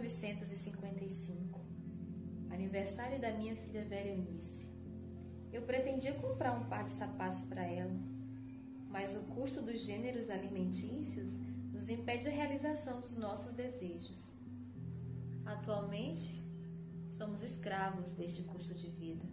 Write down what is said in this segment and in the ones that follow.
1955, aniversário da minha filha velha Eunice. Eu pretendia comprar um par de sapatos para ela, mas o custo dos gêneros alimentícios nos impede a realização dos nossos desejos. Atualmente, somos escravos deste custo de vida.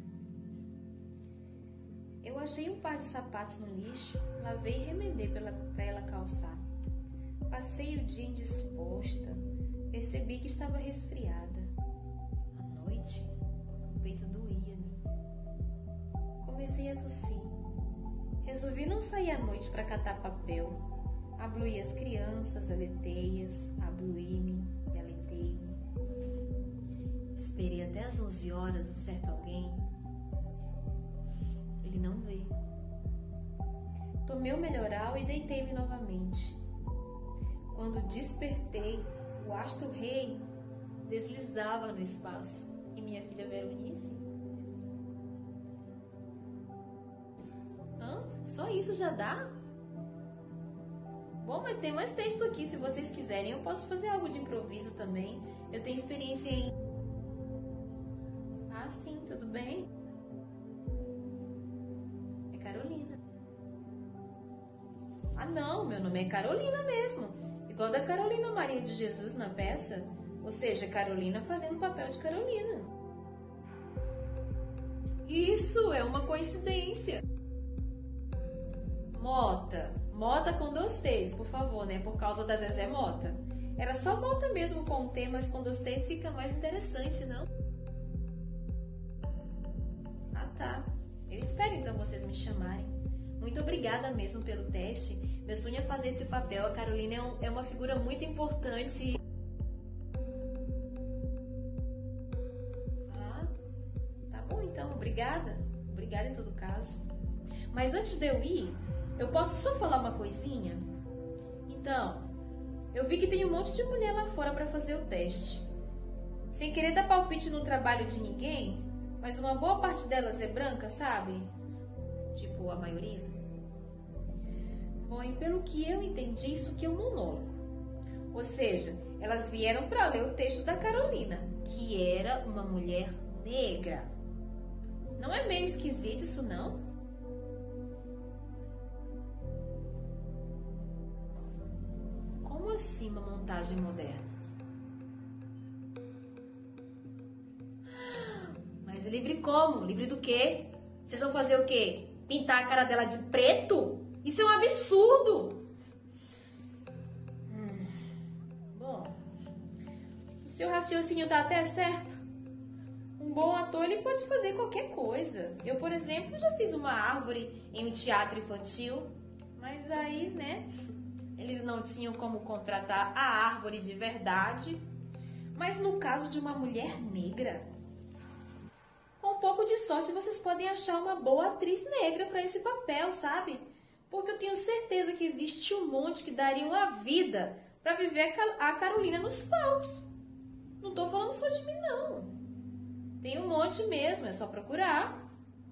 Eu achei um par de sapatos no lixo, lavei e remendei para ela calçar. Passei o dia indisposta, percebi que estava resfriada. À noite, o peito doía-me. Comecei a tossir. Resolvi não sair à noite para catar papel. Abluí as crianças, aletei-as, abluí-me e aletei-me. Esperei até às 11 horas um certo alguém. Ele não veio. Tomei o melhoral e deitei-me novamente. Quando despertei, o astro-rei deslizava no espaço e minha filha Veronice. Só isso já dá? Bom, mas tem mais texto aqui. Se vocês quiserem, eu posso fazer algo de improviso também. Eu tenho experiência em... Ah, sim, tudo bem? É Carolina. Ah, não, meu nome é Carolina mesmo. Igual da Carolina Maria de Jesus na peça. Ou seja, Carolina fazendo o papel de Carolina. Isso é uma coincidência. Mota com 2 T's, por favor, né? Por causa da Zezé Mota. Era só Mota mesmo com um T, mas com 2 T's fica mais interessante, não? Ah, tá. Eu espero então vocês me chamarem. Muito obrigada mesmo pelo teste. Meu sonho é fazer esse papel. A Carolina é uma figura muito importante. Ah, tá bom então. Obrigada. Obrigada em todo caso. Mas antes de eu ir, eu posso só falar uma coisinha? Então, eu vi que tem um monte de mulher lá fora para fazer o teste. Sem querer dar palpite no trabalho de ninguém, mas uma boa parte delas é branca, sabe? Tipo, a maioria. Bom, e pelo que eu entendi, isso aqui é um monólogo. Ou seja, elas vieram para ler o texto da Carolina, que era uma mulher negra. Não é meio esquisito isso, não? Como assim uma montagem moderna? Mas livre como? Livre do quê? Vocês vão fazer o quê? Pintar a cara dela de preto? Isso é um absurdo! Bom, o seu raciocínio tá até certo. Um bom ator, ele pode fazer qualquer coisa. Eu, por exemplo, já fiz uma árvore em um teatro infantil, mas aí, né, eles não tinham como contratar a árvore de verdade. Mas no caso de uma mulher negra, com um pouco de sorte vocês podem achar uma boa atriz negra para esse papel, sabe? Porque eu tenho certeza que existe um monte que dariam a vida para viver a Carolina nos palcos. Não tô falando só de mim, não. Tem um monte mesmo, é só procurar.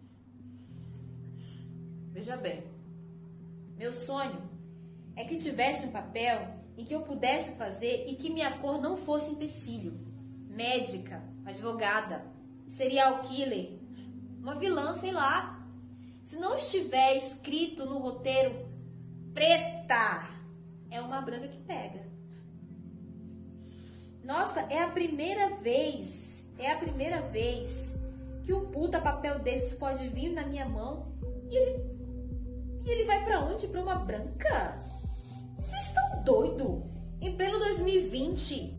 Veja bem, meu sonho é que tivesse um papel em que eu pudesse fazer e que minha cor não fosse empecilho. Médica, advogada, serial killer, uma vilã, sei lá. Se não estiver escrito no roteiro preta, é uma branca que pega. Nossa, é a primeira vez que um puta papel desses pode vir na minha mão e ele vai pra onde? Pra uma branca? Vocês estão doidos? Em pleno 2020?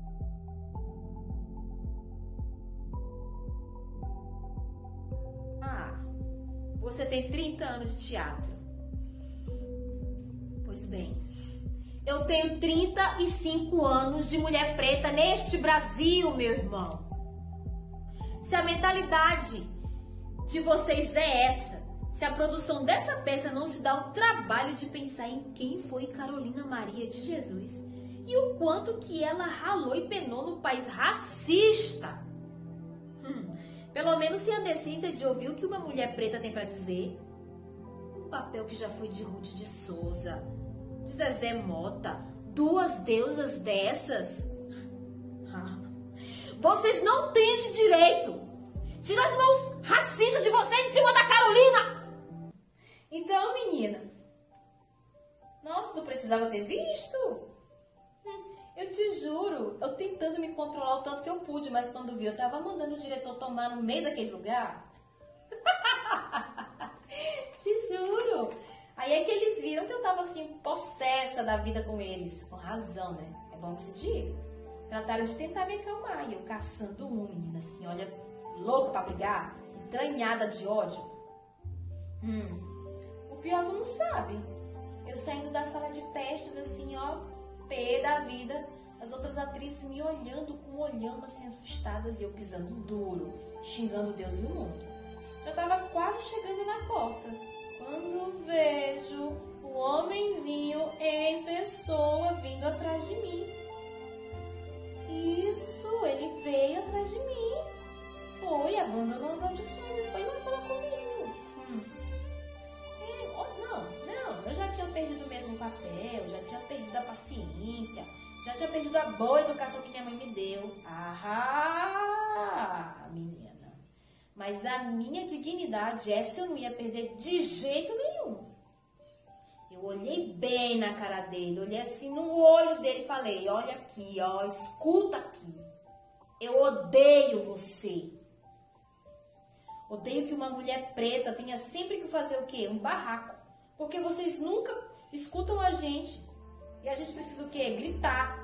Você tem 30 anos de teatro. Pois bem, eu tenho 35 anos de mulher preta neste Brasil, meu irmão. Se a mentalidade de vocês é essa, se a produção dessa peça não se dá o trabalho de pensar em quem foi Carolina Maria de Jesus e o quanto que ela ralou e penou no país racista, pelo menos tem a decência de ouvir o que uma mulher preta tem para dizer. Um papel que já foi de Ruth de Souza, de Zezé Mota, 2 deusas dessas. Vocês não têm esse direito. Tira as mãos racistas de vocês de cima da Carolina. Então, menina. Nossa, tu precisava ter visto? Eu te juro, eu tentando me controlar o tanto que eu pude, mas quando vi, eu tava mandando o diretor tomar no meio daquele lugar. Te juro. Aí é que eles viram que eu tava assim, possessa da vida com eles. Com razão, né? É bom que se diga. Trataram de tentar me acalmar. E eu caçando um, menina, assim, olha, louco pra brigar, entranhada de ódio. O pior tu não sabe. Eu saindo da sala de testes, assim, ó, pé da vida, as outras atrizes me olhando com um olhão, assim, assustadas, e eu pisando duro, xingando Deus e o mundo. Eu tava quase chegando na porta, quando vejo o homenzinho em pessoa vindo atrás de mim. Isso, ele veio atrás de mim. Foi, abandonou as audições e foi lá falar comigo. Não, eu já tinha perdido o mesmo papel, já tinha perdido a paciência, já tinha perdido a boa educação que minha mãe me deu. Menina. Mas a minha dignidade, essa eu não ia perder de jeito nenhum. Eu olhei bem na cara dele, olhei assim no olho dele e falei, olha aqui, ó, escuta aqui. Eu odeio você. Odeio que uma mulher preta tenha sempre que fazer o quê? Um barraco. Porque vocês nunca escutam a gente. E a gente precisa o quê? Gritar.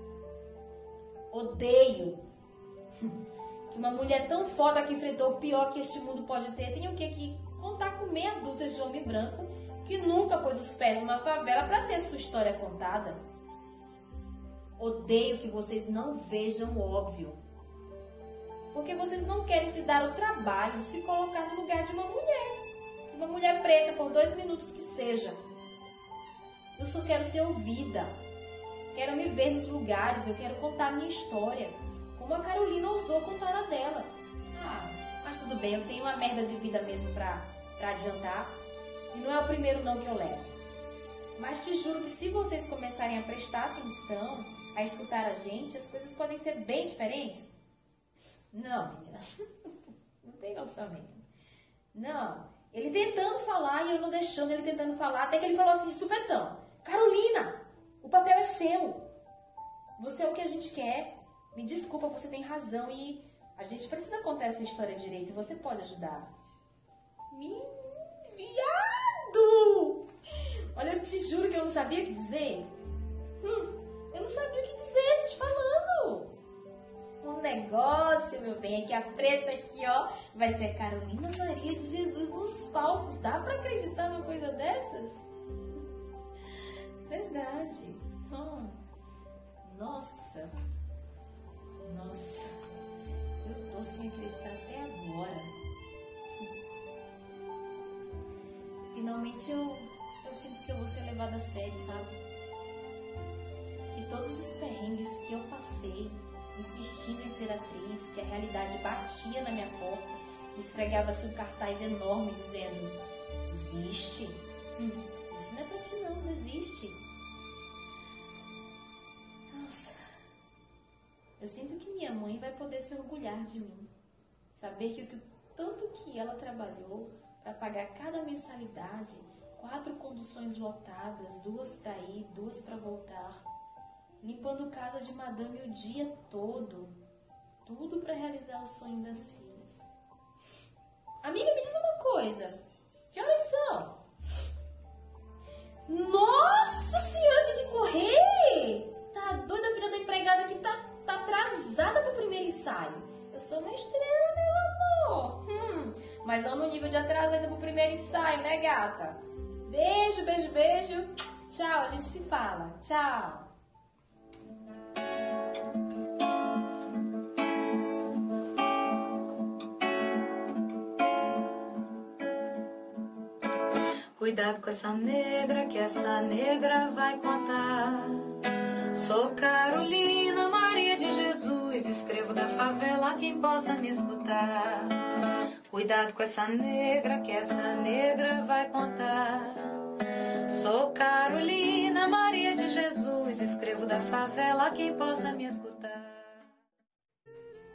Odeio que uma mulher tão foda que enfrentou o pior que este mundo pode ter tenha o quê? Que contar com meia dúzia de homem branco que nunca pôs os pés numa favela para ter sua história contada. Odeio que vocês não vejam o óbvio. Porque vocês não querem se dar o trabalho, se colocar no lugar de uma mulher. Uma mulher preta por 2 minutos que seja. Eu só quero ser ouvida. Quero me ver nos lugares, eu quero contar a minha história. Como a Carolina ousou contar a dela. Mas tudo bem, eu tenho uma merda de vida mesmo pra adiantar. E não é o primeiro não que eu levo. Mas te juro que se vocês começarem a prestar atenção, a escutar a gente, as coisas podem ser bem diferentes. Não, menina. Não tem noção, menina. Não. Ele tentando falar e eu não deixando ele tentando falar, até que ele falou assim, supetão, Carolina, o papel é seu. Você é o que a gente quer. Me desculpa, você tem razão e a gente precisa contar essa história direito e você pode ajudar. Viado! Olha, eu te juro que eu não sabia o que dizer. Eu não sabia o que dizer, tô te falando. Um negócio, meu bem, é que a preta aqui, ó, vai ser a Carolina Maria de Jesus nos palcos. Dá pra acreditar numa coisa dessas? Verdade. Nossa. Eu tô sem acreditar até agora. Finalmente eu sinto que eu vou ser levada a sério, sabe? Que todos os perrengues que eu passei insistindo em ser atriz, que a realidade batia na minha porta, esfregava-se um cartaz enorme dizendo, desiste, isso não é pra ti não, desiste. Nossa, eu sinto que minha mãe vai poder se orgulhar de mim, saber que o tanto que ela trabalhou para pagar cada mensalidade, 4 conduções lotadas, 2 para ir, 2 para voltar, limpando casa de madame o dia todo. Tudo para realizar o sonho das filhas. Amiga, me diz uma coisa. Que horas são? Nossa senhora, tem que correr! Tá doida, a filha da empregada que tá atrasada pro primeiro ensaio. Eu sou uma estrela, meu amor. Mas não no nível de atraso ainda pro primeiro ensaio, né, gata? Beijo, beijo, beijo. Tchau, a gente se fala. Tchau. Cuidado com essa negra, que essa negra vai contar. Sou Carolina Maria de Jesus, escrevo da favela, quem possa me escutar. Cuidado com essa negra, que essa negra vai contar. Sou Carolina Maria de Jesus, escrevo da favela, quem possa me escutar.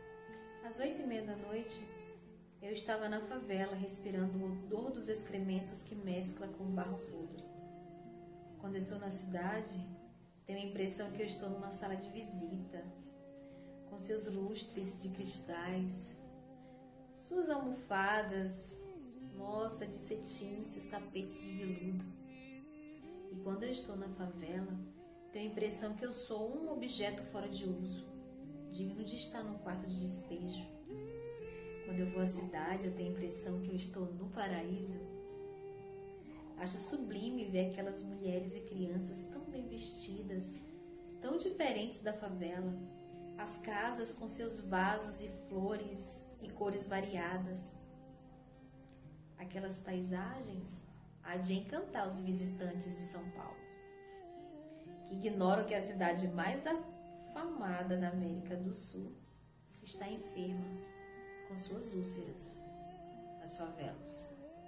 Às 8h30 da noite, eu estava na favela respirando o odor dos excrementos que mescla com o barro podre. Quando eu estou na cidade, tenho a impressão que eu estou numa sala de visita, com seus lustres de cristais, suas almofadas, nossa, de cetim, seus tapetes de veludo. E quando eu estou na favela, tenho a impressão que eu sou um objeto fora de uso, digno de estar num quarto de despejo. Quando eu vou à cidade, eu tenho a impressão que eu estou no paraíso. Acho sublime ver aquelas mulheres e crianças tão bem vestidas, tão diferentes da favela. As casas com seus vasos e flores e cores variadas. Aquelas paisagens há de encantar os visitantes de São Paulo, que ignoram que a cidade mais afamada da América do Sul está enferma com suas úlceras, as favelas.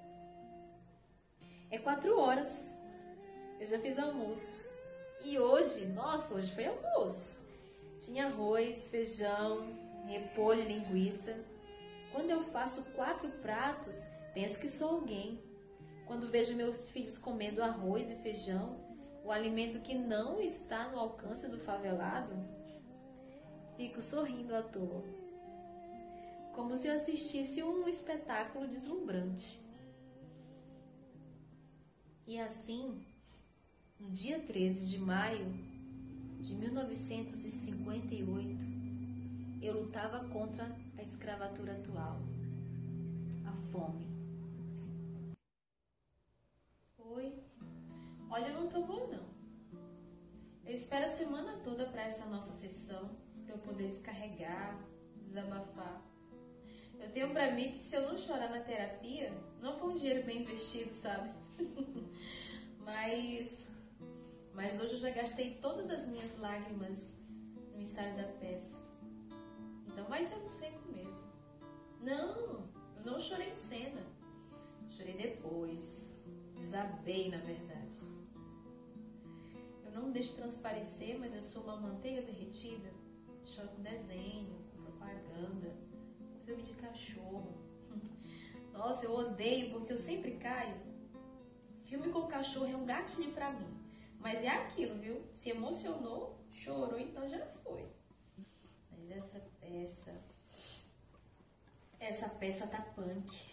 É 4h. Eu já fiz almoço. E hoje, nossa, hoje foi almoço. Tinha arroz, feijão, repolho e linguiça. Quando eu faço 4 pratos, penso que sou alguém. Quando vejo meus filhos comendo arroz e feijão, o alimento que não está no alcance do favelado, fico sorrindo à toa, como se eu assistisse um espetáculo deslumbrante. E assim, no dia 13 de maio de 1958, eu lutava contra a escravatura atual, a fome. Oi, olha, eu não tô boa não. Eu espero a semana toda para essa nossa sessão, para eu poder descarregar, desabafar. Eu tenho pra mim que se eu não chorar na terapia, não foi um dinheiro bem investido, sabe? Mas hoje eu já gastei todas as minhas lágrimas no ensaio da peça. Então vai ser no seco mesmo. Não, eu não chorei em cena. Chorei depois. Desabei, na verdade. Eu não deixo transparecer, mas eu sou uma manteiga derretida. Choro com desenho, com propaganda, com filme de cachorro. Nossa, eu odeio porque eu sempre caio. Filme com cachorro é um gatilho pra mim. Mas é aquilo, viu? Se emocionou, chorou, então já foi. Mas essa peça tá punk.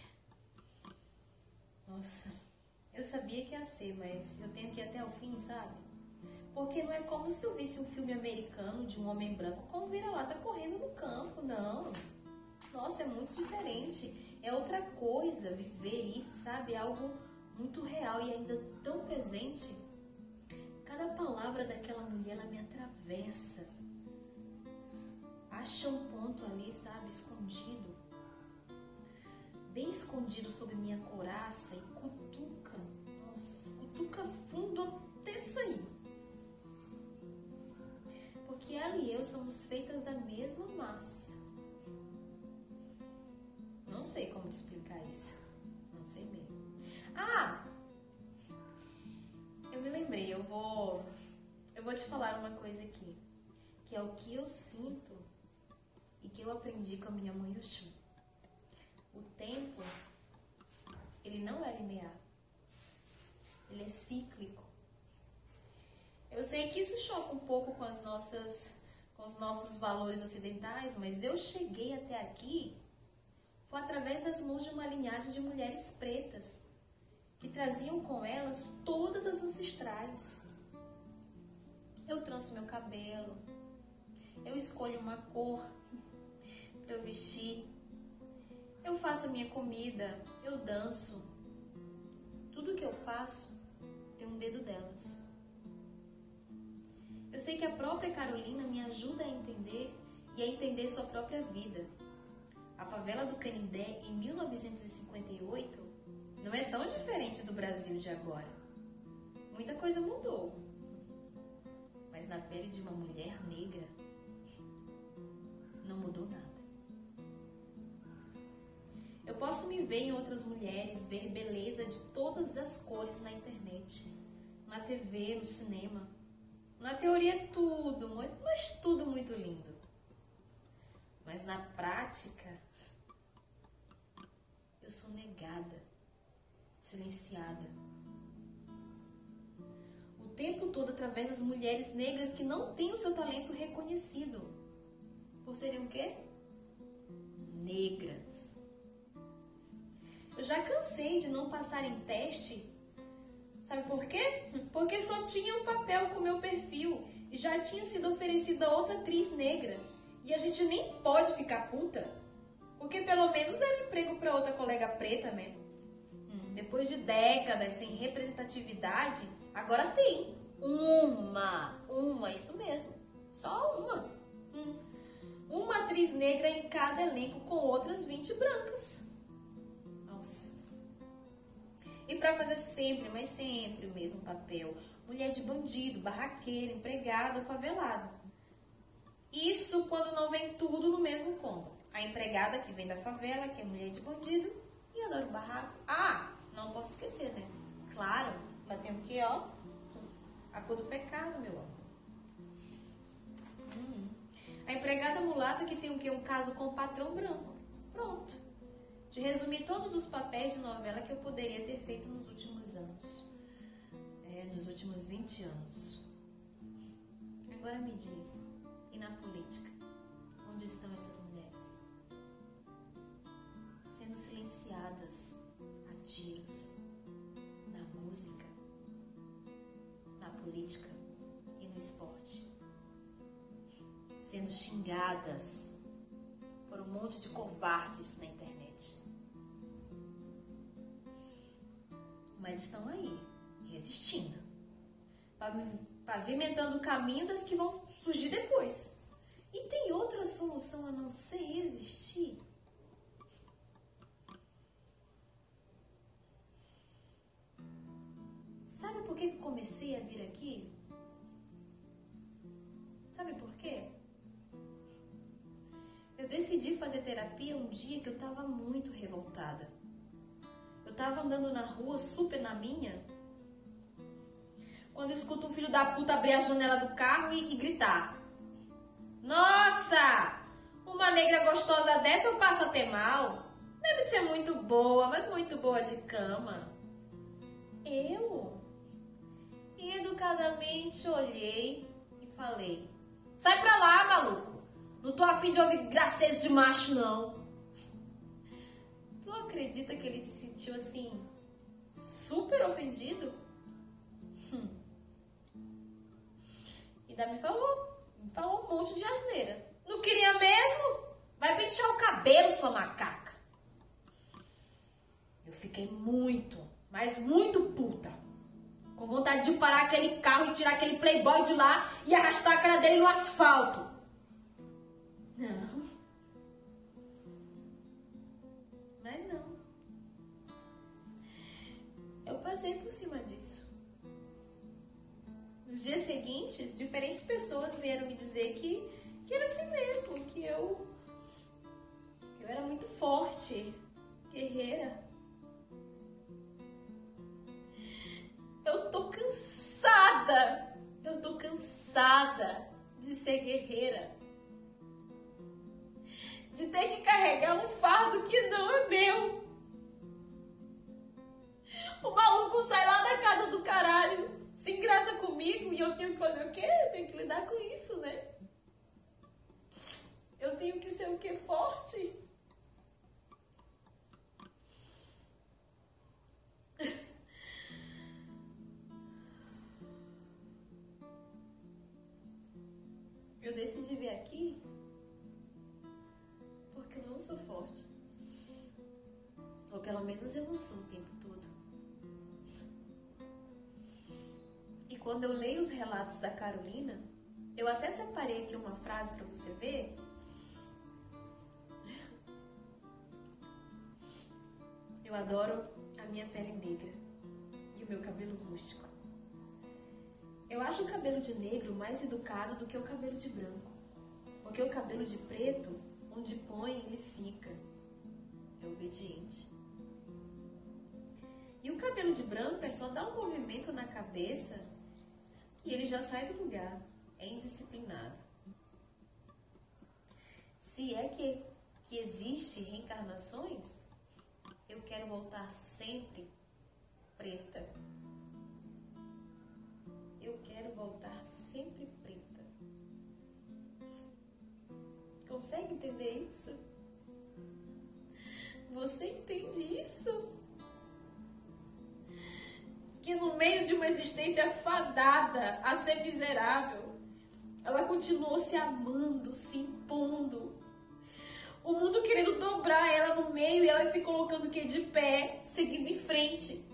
Nossa, eu sabia que ia ser, mas eu tenho que ir até o fim, sabe? Porque não é como se eu visse um filme americano de um homem branco com vira-lata correndo no campo, não. Nossa, é muito diferente. É outra coisa viver isso, sabe? É algo muito real e ainda tão presente. Cada palavra daquela mulher, ela me atravessa. Acha um ponto ali, sabe? Escondido. Bem escondido sob minha couraça e cutuca. Nossa, cutuca fundo até sair. Porque ela e eu somos feitas da mesma massa. Não sei como te explicar isso. Não sei mesmo. Ah! Eu me lembrei, eu vou te falar uma coisa aqui, que é o que eu sinto e que eu aprendi com a minha mãe Oxum. O tempo, ele não é linear, ele é cíclico. Eu sei que isso choca um pouco com os nossos valores ocidentais, mas eu cheguei até aqui foi através das mãos de uma linhagem de mulheres pretas, que traziam com elas todas as ancestrais. Eu tranço meu cabelo, eu escolho uma cor para eu vestir, eu faço a minha comida, eu danço. Tudo que eu faço tem um dedo delas. Eu sei que a própria Carolina me ajuda a entender e a entender sua própria vida. A favela do Canindé, em 1958, não é tão diferente do Brasil de agora. Muita coisa mudou. Mas na pele de uma mulher negra, não mudou nada. Eu posso me ver em outras mulheres, ver beleza de todas as cores na internet, na TV, no cinema. Na teoria é tudo, mas tudo muito lindo. Mas na prática, eu sou negada, silenciada. O tempo todo através das mulheres negras que não têm o seu talento reconhecido. Por serem o quê? Negras. Eu já cansei de não passar em teste. Sabe por quê? Porque só tinha um papel com o meu perfil e já tinha sido oferecida outra atriz negra. E a gente nem pode ficar puta, porque pelo menos dá emprego para outra colega preta, né? Depois de décadas sem representatividade, agora tem uma, isso mesmo, só uma. Uma atriz negra em cada elenco com outras 20 brancas. Nossa. E para fazer sempre, mas sempre o mesmo papel. Mulher de bandido, barraqueira, empregada ou favelado. Isso quando não vem tudo no mesmo combo. A empregada que vem da favela, que é mulher de bandido e adora o barraco. Ah, não posso esquecer, né? Claro, lá tem o quê, ó? A cor do pecado, meu amor. A empregada mulata que tem o quê? Um caso com o patrão branco. Pronto. De resumir todos os papéis de novela que eu poderia ter feito nos últimos anos. Nos últimos 20 anos. Agora me diz, e na política? Onde estão essas mulheres? Sendo silenciadas a tiros. Na música, na política e no esporte. Sendo xingadas por um monte de covardes na internet. Mas estão aí, resistindo, pavimentando o caminho das que vão surgir depois. E tem outra solução a não ser existir? Sabe por que eu comecei a vir aqui? Sabe por quê? Eu decidi fazer terapia um dia que eu tava muito revoltada. Eu tava andando na rua, super na minha, quando eu escuto um filho da puta abrir a janela do carro e gritar: nossa! Uma negra gostosa dessa eu passo a ter mal? Deve ser muito boa, mas muito boa de cama. Eu, educadamente, olhei e falei: sai pra lá, maluco! Não tô afim de ouvir gracejo de macho, não. Tu acredita que ele se sentiu assim, super ofendido? E ainda me falou um monte de asneira. Não queria mesmo? Vai pentear o cabelo, sua macaca. Eu fiquei muito, mas muito puta. Com vontade de parar aquele carro e tirar aquele playboy de lá e arrastar a cara dele no asfalto. Não. Mas não. Eu passei por cima disso. Nos dias seguintes, diferentes pessoas vieram me dizer que era assim mesmo, que eu era muito forte, guerreira. Eu tô cansada de ser guerreira. De ter que carregar um fardo que não é meu. O maluco sai lá da casa do caralho, se engraça comigo e eu tenho que fazer o quê? Eu tenho que lidar com isso, né? Eu tenho que ser o quê? Forte? Eu decidi vir aqui porque eu não sou forte. Ou pelo menos eu não sou o tempo todo. E quando eu leio os relatos da Carolina, eu até separei aqui uma frase para você ver. Eu adoro a minha pele negra e o meu cabelo rústico. Eu acho o cabelo de negro mais educado do que o cabelo de branco. Porque o cabelo de preto, onde põe, ele fica. É obediente. E o cabelo de branco é só dar um movimento na cabeça e ele já sai do lugar. É indisciplinado. se é que existe reencarnações, eu quero voltar sempre preta. Eu quero voltar sempre preta. Consegue entender isso? Você entende isso? Que no meio de uma existência fadada a ser miserável, ela continuou se amando, se impondo. O mundo querendo dobrar ela no meio e ela se colocando de pé, seguindo em frente.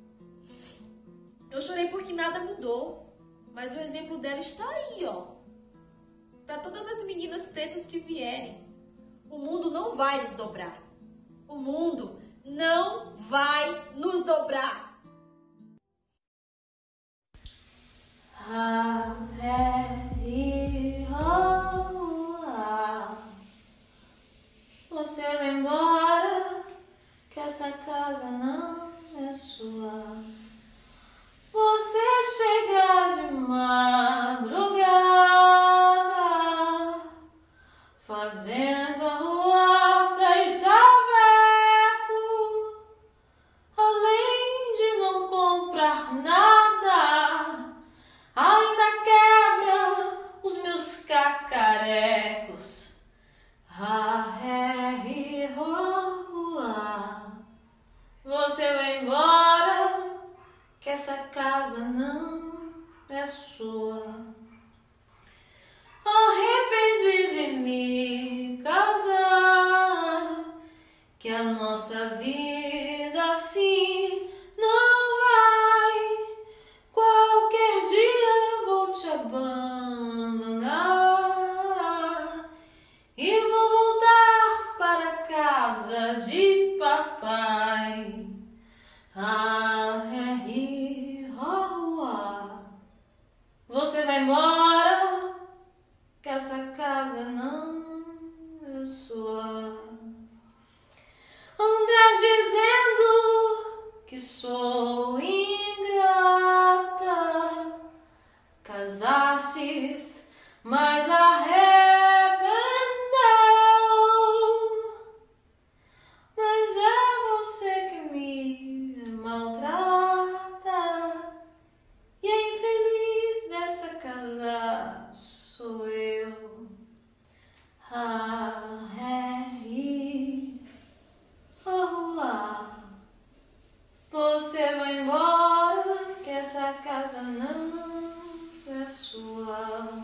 Eu chorei porque nada mudou, mas o exemplo dela está aí, ó. Para todas as meninas pretas que vierem. O mundo não vai nos dobrar. O mundo não vai nos dobrar. Você vai embora, que essa casa não é sua. Você chega de madrugada, fazendo arruaça e chaveco, além de não comprar nada, ainda quebra os meus cacarecos. Você vai embora, que essa casa não é sua. Arrependi de me casar, que a nossa vida assim não vai. Qualquer dia vou te abandonar e vou voltar para casa de papai. Você vai embora, que essa casa não é sua. Andas dizendo que sou ingrata, casastes, mas arrependeu. Mas é você que me maltrata, e a infeliz dessa casa sou eu. Você vai embora, que essa casa não é sua.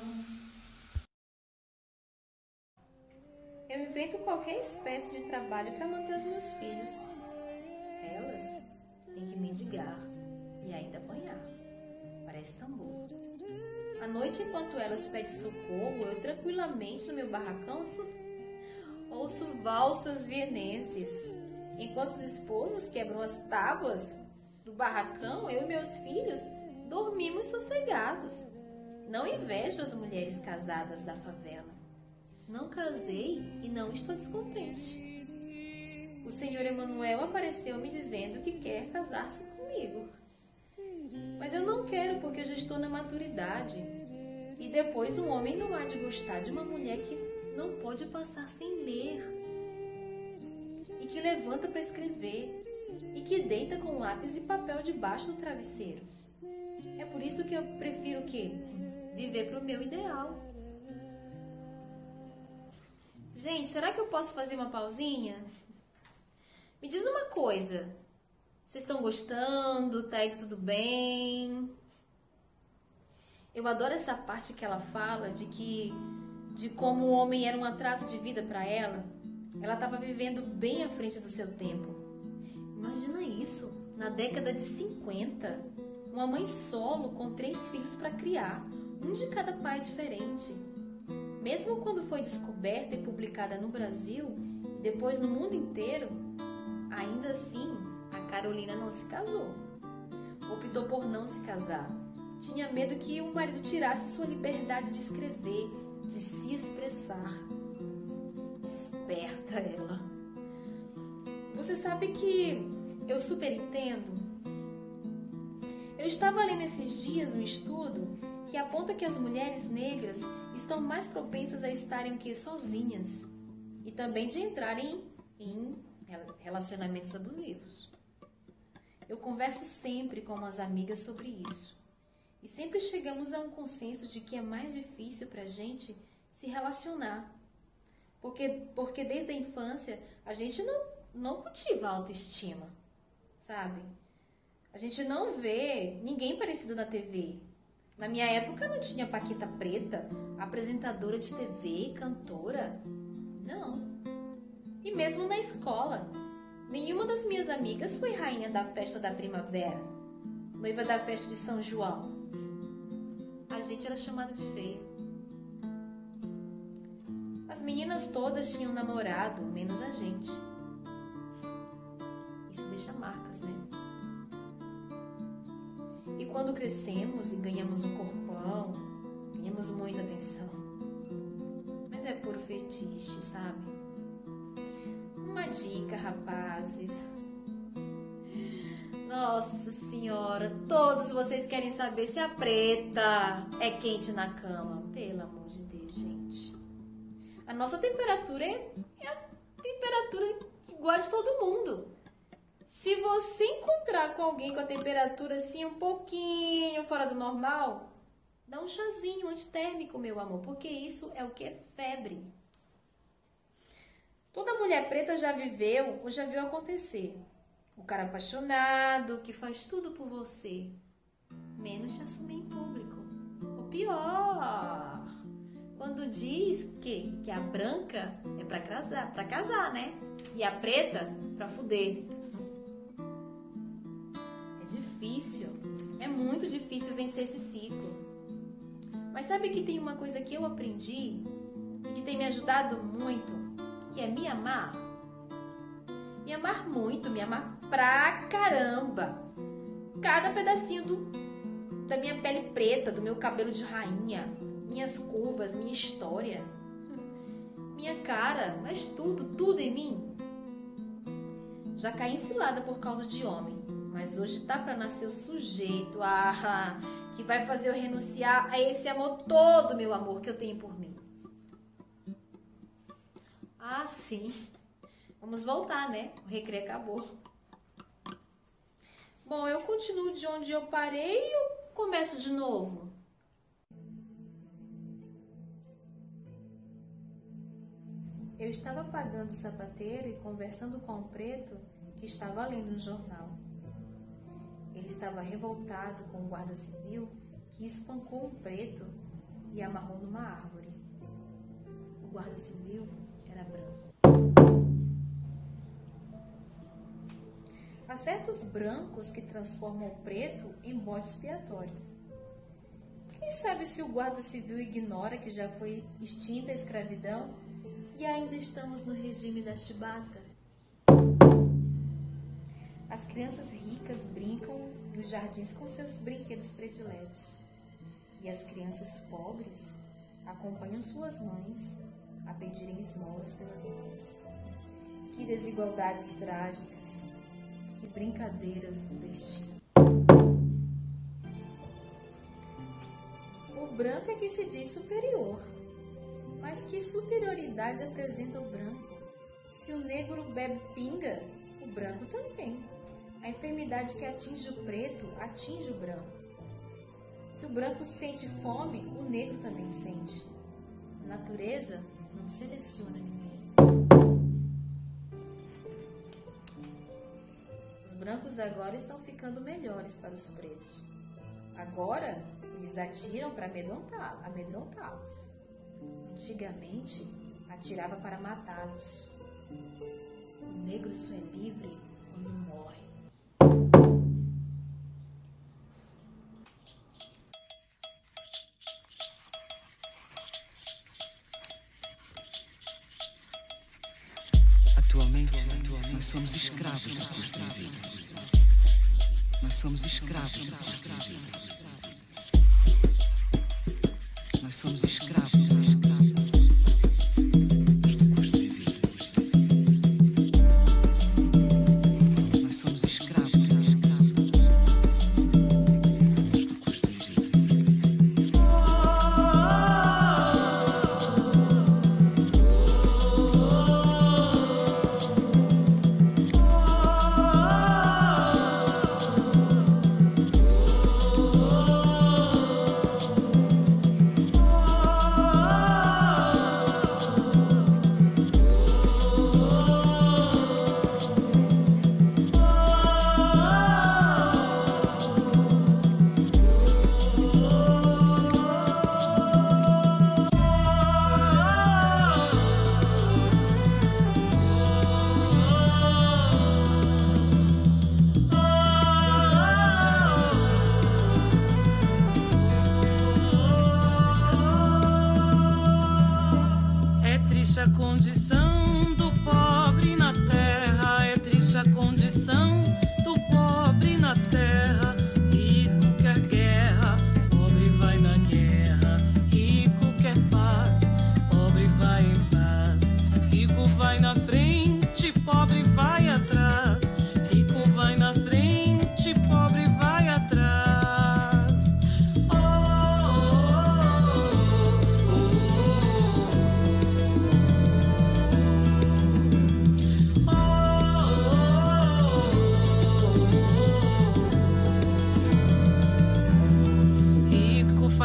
Eu enfrento qualquer espécie de trabalho para manter os meus filhos. Elas têm que mendigar e ainda apanhar. Parece tambor. À noite, enquanto elas pedem socorro, eu tranquilamente no meu barracão ouço valsas vienenses. Enquanto os esposos quebram as tábuas do barracão, eu e meus filhos dormimos sossegados. Não invejo as mulheres casadas da favela. Não casei e não estou descontente. O senhor Emanuel apareceu me dizendo que quer casar-se comigo. Mas eu não quero porque eu já estou na maturidade. E depois um homem não há de gostar de uma mulher que não pode passar sem ler. E que levanta para escrever. E que deita com lápis e papel debaixo do travesseiro. É por isso que eu prefiro o quê? Viver para o meu ideal. Gente, será que eu posso fazer uma pausinha? Me diz uma coisa. Vocês estão gostando? Tá indo tudo bem? Eu adoro essa parte que ela fala de como o homem era um atraso de vida para ela. Ela estava vivendo bem à frente do seu tempo. Imagina isso, na década de 50. Uma mãe solo com 3 filhos para criar, um de cada pai diferente. Mesmo quando foi descoberta e publicada no Brasil e depois no mundo inteiro, ainda assim, a Carolina não se casou. Optou por não se casar. Tinha medo que o marido tirasse sua liberdade de escrever, de se expressar. Esperta ela. Você sabe que eu super entendo? Eu estava lendo esses dias um estudo que aponta que as mulheres negras estão mais propensas a estarem sozinhas. e também de entrar em relacionamentos abusivos. Eu converso sempre com umas amigas sobre isso e sempre chegamos a um consenso de que é mais difícil para a gente se relacionar, porque desde a infância a gente não cultiva a autoestima, sabe? A gente não vê ninguém parecido na TV. Na minha época não tinha Paquita Preta, apresentadora de TV, cantora. Não. E mesmo na escola, nenhuma das minhas amigas foi rainha da festa da primavera, noiva da festa de São João. A gente era chamada de feia. As meninas todas tinham namorado, menos a gente. Isso deixa marcas, né? E quando crescemos e ganhamos um corpão, ganhamos muita atenção. Mas é puro fetiche, sabe? Uma dica, rapazes. Nossa senhora, todos vocês querem saber se a preta é quente na cama. Pelo amor de Deus, gente. A nossa temperatura é a temperatura igual a de todo mundo. Se você encontrar com alguém com a temperatura assim um pouquinho fora do normal, dá um chazinho antitérmico, meu amor, porque isso é o que é febre. Toda mulher preta já viveu ou já viu acontecer. O cara apaixonado que faz tudo por você, menos te assumir em público. O pior, quando diz que a branca é pra casar, né? E a preta pra fuder. Difícil, é muito difícil vencer esse ciclo. Mas sabe que tem uma coisa que eu aprendi e que tem me ajudado muito, que é me amar? Me amar muito, me amar pra caramba. Cada pedacinho da minha pele preta, do meu cabelo de rainha, minhas curvas, minha história, minha cara, mas tudo em mim. Já caí em cilada por causa de homem. Mas hoje tá para nascer o sujeito, que vai fazer eu renunciar a esse amor todo, meu amor, que eu tenho por mim. Ah, sim. Vamos voltar, né? O recreio acabou. Bom, eu continuo de onde eu parei ou começo de novo? Eu estava pagando o sapateiro e conversando com um preto que estava lendo um jornal. Ele estava revoltado com o guarda civil que espancou um preto e amarrou numa árvore. O guarda civil era branco. Há certos brancos que transformam o preto em bode expiatório. Quem sabe se o guarda civil ignora que já foi extinta a escravidão e ainda estamos no regime da chibata? As crianças ricas brincam nos jardins com seus brinquedos prediletos. E as crianças pobres acompanham suas mães a pedirem esmolas pelas mãos. Que desigualdades trágicas, que brincadeiras do destino. O branco é que se diz superior. Mas que superioridade apresenta o branco? Se o negro bebe pinga, o branco também. A enfermidade que atinge o preto, atinge o branco. Se o branco sente fome, o negro também sente. A natureza não seleciona ninguém. Os brancos agora estão ficando melhores para os pretos. Agora, eles atiram para amedrontá-los. Antigamente, atirava para matá-los. O negro só é livre quando morre. Atualmente, nós somos escravos da custa da vida. Nós somos escravos da custa da vida. Nós somos escravos da custa da vida. Nós somos escravos da custa da vida.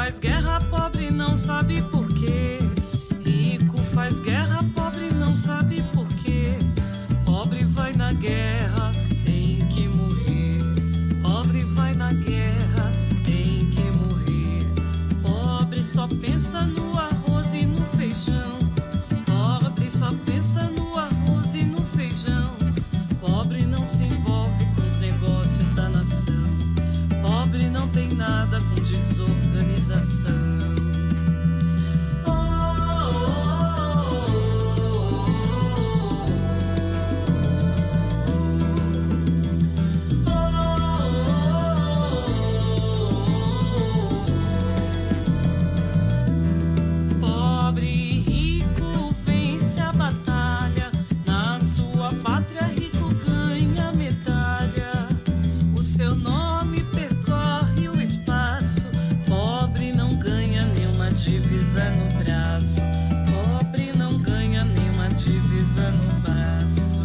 faz guerra, pobre não sabe por quê. Rico faz guerra, pobre não sabe por quê. Pobre vai na guerra, tem que morrer. Pobre vai na guerra, tem que morrer. Pobre só pensa no arroz e no feijão. Pobre só pensa no arroz e no feijão. Pobre não se envolve com os negócios da nação. Pobre não tem nada com desorganização. Divisa no braço, pobre não ganha nenhuma divisa no braço.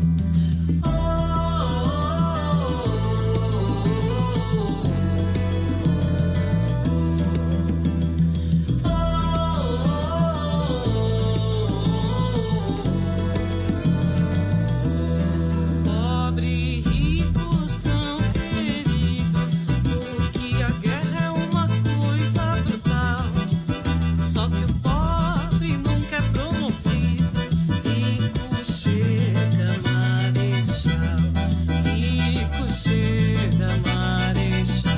Pobre e rico são feridos, porque a guerra é uma coisa brutal. Só que o pobre nunca é promovido. Rico chega marechal. Rico chega marechal.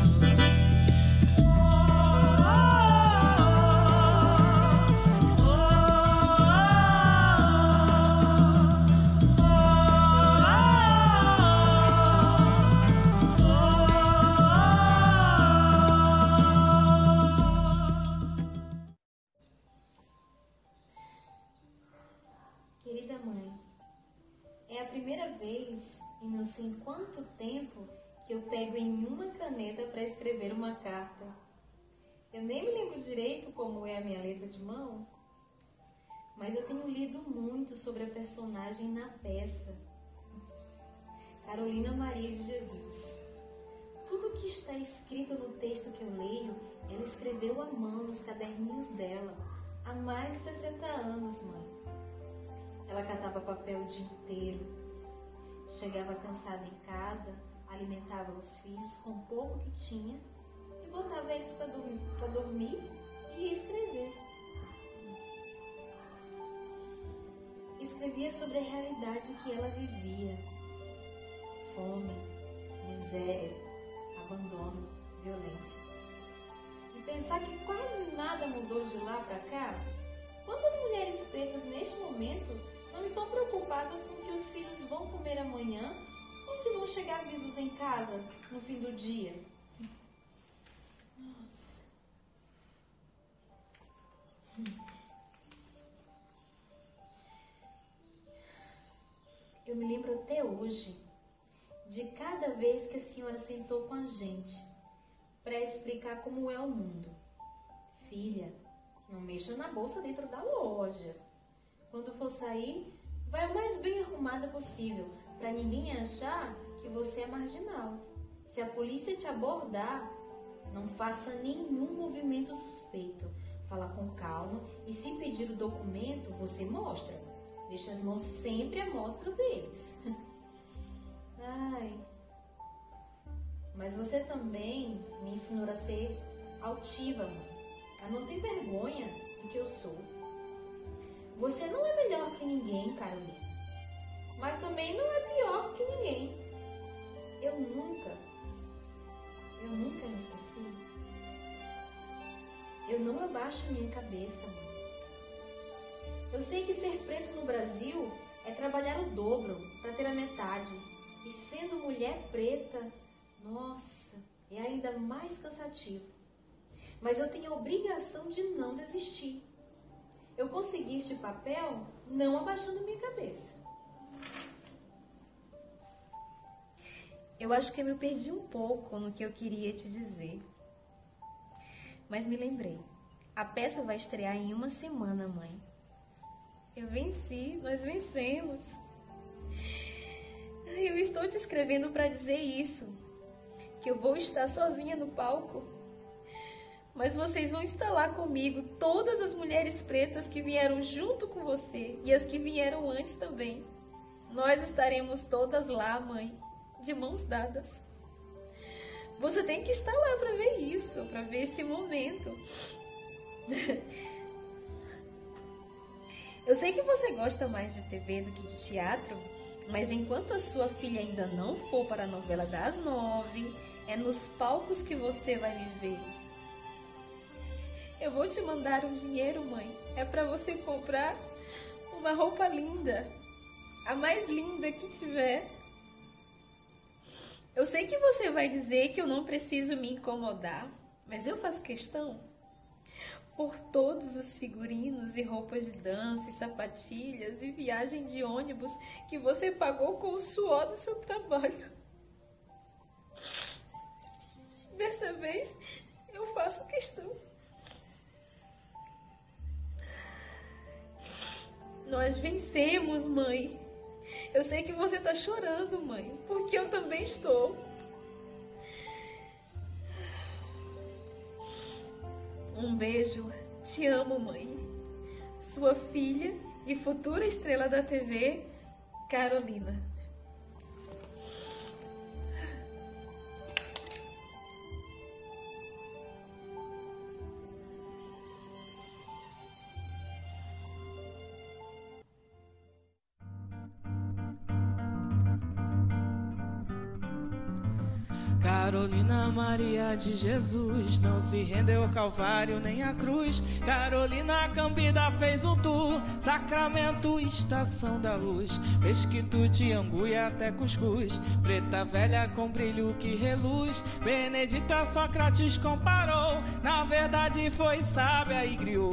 Querida mãe, é a primeira vez em não sei quanto tempo que eu pego em uma caneta para escrever uma carta. Eu nem me lembro direito como é a minha letra de mão, mas eu tenho lido muito sobre a personagem na peça, Carolina Maria de Jesus. Tudo que está escrito no texto que eu leio, ela escreveu à mão nos caderninhos dela, há mais de 60 anos, mãe. Ela catava papel o dia inteiro, chegava cansada em casa, alimentava os filhos com o pouco que tinha e botava eles para dormir e ia escrever. Escrevia sobre a realidade que ela vivia: fome, miséria, abandono, violência. E pensar que quase nada mudou de lá para cá. Quantas mulheres pretas neste momento não estão preocupadas com o que os filhos vão comer amanhã ou se vão chegar vivos em casa no fim do dia? Nossa. Eu me lembro até hoje de cada vez que a senhora sentou com a gente para explicar como é o mundo. Filha, não mexa na bolsa dentro da loja. Quando for sair, vai o mais bem arrumada possível, para ninguém achar que você é marginal. Se a polícia te abordar, não faça nenhum movimento suspeito. Fala com calma e se pedir o documento, você mostra. Deixa as mãos sempre à mostra deles. Ai. Mas você também me ensinou a ser altiva, mãe. A não ter vergonha do que eu sou. Você não é melhor que ninguém, Carolina. Mas também não é pior que ninguém. Eu nunca me esqueci. Eu não abaixo minha cabeça, mãe. Eu sei que ser preto no Brasil é trabalhar o dobro para ter a metade. E sendo mulher preta, nossa, é ainda mais cansativo. Mas eu tenho a obrigação de não desistir. Eu consegui este papel não abaixando minha cabeça. Eu acho que eu me perdi um pouco no que eu queria te dizer. Mas me lembrei. A peça vai estrear em 1 semana, mãe. Eu venci, nós vencemos. Eu estou te escrevendo para dizer isso. Que eu vou estar sozinha no palco. mas vocês vão estar lá comigo, todas as mulheres pretas que vieram junto com você e as que vieram antes também. Nós estaremos todas lá, mãe, de mãos dadas. Você tem que estar lá para ver isso, para ver esse momento. Eu sei que você gosta mais de TV do que de teatro, mas enquanto a sua filha ainda não for para a novela das 9, é nos palcos que você vai me ver. Eu vou te mandar um dinheiro, mãe. É para você comprar uma roupa linda, a mais linda que tiver. Eu sei que você vai dizer que eu não preciso me incomodar, mas eu faço questão. Por todos os figurinos e roupas de dança, e sapatilhas e viagem de ônibus que você pagou com o suor do seu trabalho. Dessa vez, eu faço questão. Nós vencemos, mãe. Eu sei que você está chorando, mãe, porque eu também estou. Um beijo. Te amo, mãe. Sua filha e futura estrela da TV, Carolina. Carolina Maria de Jesus não se rendeu ao Calvário nem à cruz. Carolina Cambida fez um tour, Sacramento, Estação da Luz, Mesquito de Angu e até Cuscuz, Preta Velha com brilho que reluz. Benedita Sócrates comparou, na verdade foi sábia e griou.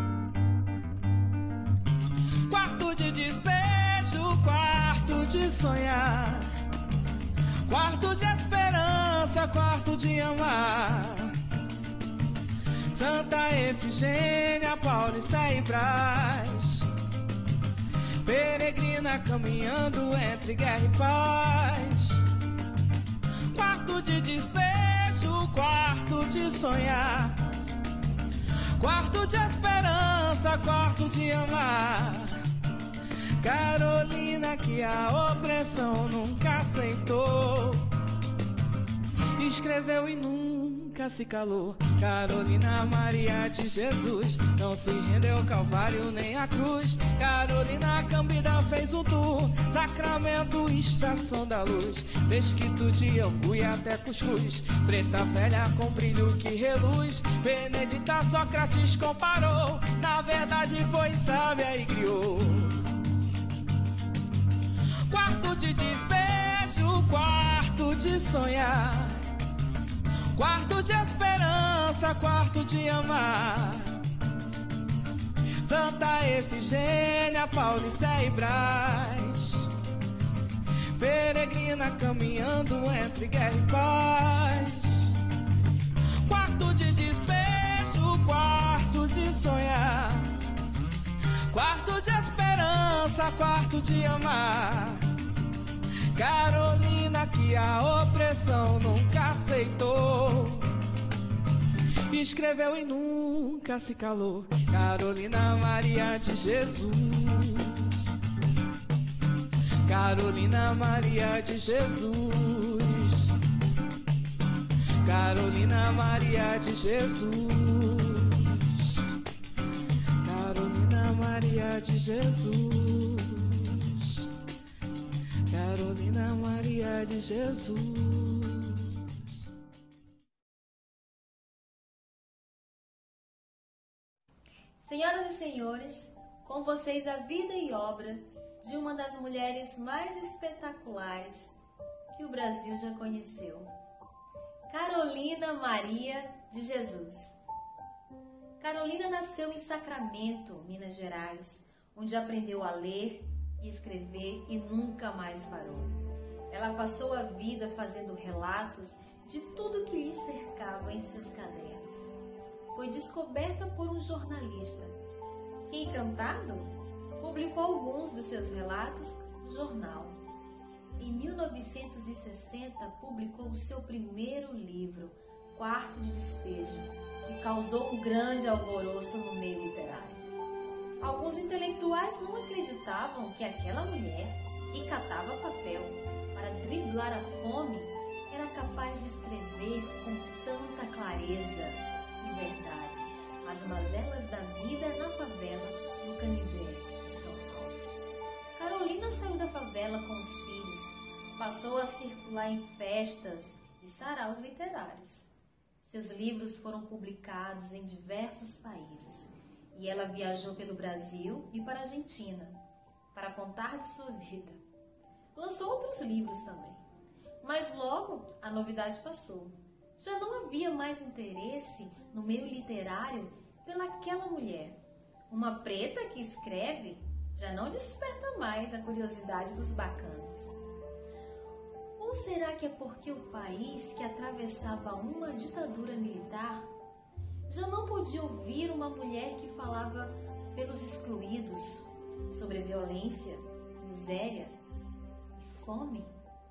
Quarto de despejo, quarto de sonhar, quarto de esperança, quarto de amar. Santa Efigênia, Paulicéia e Brás, peregrina caminhando entre guerra e paz. Quarto de despejo, quarto de sonhar, quarto de esperança, quarto de amar. Carolina que a opressão nunca aceitou, escreveu e nunca se calou. Carolina Maria de Jesus não se rendeu ao Calvário nem à cruz. Carolina Cambida fez um tour, Sacramento, Estação da Luz, Mesquito de Angu e até Cuscuz, Preta Velha com brilho que reluz. Benedita Sócrates comparou, na verdade foi sábia e criou. Quarto de despejo, quarto de sonhar, quarto de esperança, quarto de amar. Santa Efigênia, Paulicéia e Brás, peregrina caminhando entre guerra e paz. Quarto de despejo, quarto de sonhar, quarto de esperança, quarto de amar. Carolina que a opressão nunca aceitou, escreveu e nunca se calou. Carolina Maria de Jesus, Carolina Maria de Jesus, Carolina Maria de Jesus, Carolina Maria de Jesus, Carolina Maria de Jesus. Senhoras e senhores, com vocês a vida e obra de uma das mulheres mais espetaculares que o Brasil já conheceu, Carolina Maria de Jesus. Carolina nasceu em Sacramento, Minas Gerais, onde aprendeu a ler e escrever e nunca mais parou. Ela passou a vida fazendo relatos de tudo que lhe cercava em seus cadernos. Foi descoberta por um jornalista que, encantado, publicou alguns dos seus relatos no jornal. Em 1960, publicou o seu primeiro livro, quarto de despejo, que causou um grande alvoroço no meio literário. Alguns intelectuais não acreditavam que aquela mulher, que catava papel para driblar a fome, era capaz de escrever com tanta clareza e verdade as mazelas da vida na favela do Canindé, em São Paulo. Carolina saiu da favela com os filhos, passou a circular em festas e saraus literários. Seus livros foram publicados em diversos países e ela viajou pelo Brasil e para a Argentina para contar de sua vida. Lançou outros livros também, mas logo a novidade passou. Já não havia mais interesse no meio literário pelaquela mulher. Uma preta que escreve já não desperta mais a curiosidade dos bacanas. Ou será que é porque o país que atravessava uma ditadura militar já não podia ouvir uma mulher que falava pelos excluídos sobre violência, miséria e fome?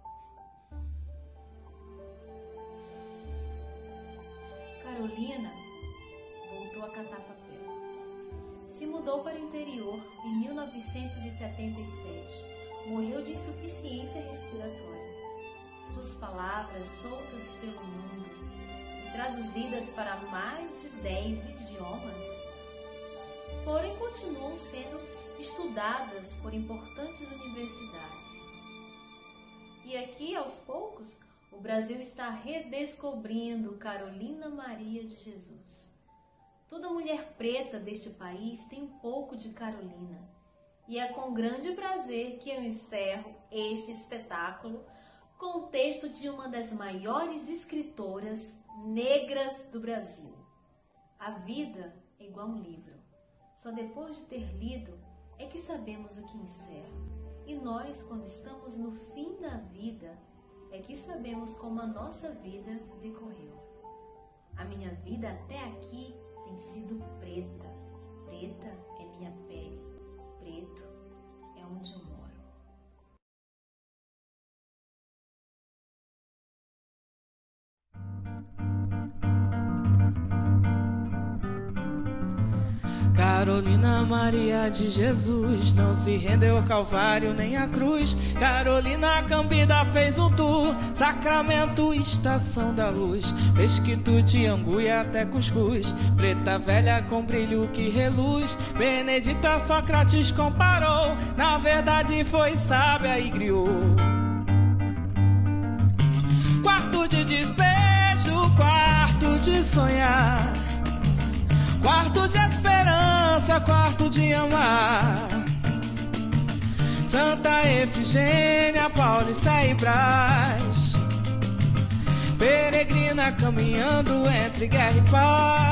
Carolina voltou a catar papel. Se mudou para o interior em 1977. Morreu de insuficiência respiratória. Suas palavras soltas pelo mundo e traduzidas para mais de 10 idiomas foram e continuam sendo estudadas por importantes universidades. E aqui, aos poucos, o Brasil está redescobrindo Carolina Maria de Jesus. Toda mulher preta deste país tem um pouco de Carolina. E é com grande prazer que eu encerro este espetáculo com o texto de uma das maiores escritoras negras do Brasil. A vida é igual um livro. Só depois de ter lido é que sabemos o que encerra. E nós, quando estamos no fim da vida, é que sabemos como a nossa vida decorreu. A minha vida até aqui tem sido preta. Preta é minha pele. Preto é onde eu moro. Carolina Maria de Jesus não se rendeu ao Calvário nem à cruz. Carolina Cambida fez um tour, Sacramento, Estação da Luz, Mesquito de Angu e até Cuscuz, Preta Velha com brilho que reluz. Benedita Sócrates comparou, na verdade foi sábia e griou. Quarto de despejo, quarto de sonhar, quarto de esperança, quarto de amar. Santa Efigênia, Paulista e Brás, peregrina caminhando entre guerra e paz.